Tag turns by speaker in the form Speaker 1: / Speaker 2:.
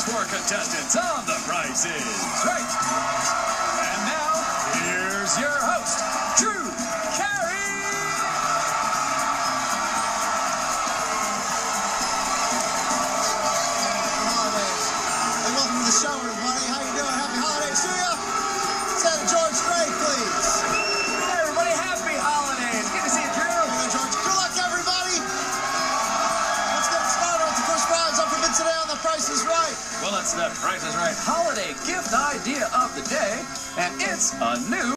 Speaker 1: last four contestants on The Price is Right. And now, here's your host, Drew Carey.
Speaker 2: Holidays. And welcome to the show, everybody. How you doing? Happy holidays to you. Let's have George Strait, please.
Speaker 1: Hey, everybody, happy holidays. Good to see you, Drew.
Speaker 2: Here you go, George. Good luck, everybody. Let's get started with the first prize up for bid today on The Price is Right.
Speaker 1: Well, it's The Price is Right holiday gift idea of the day, and it's a new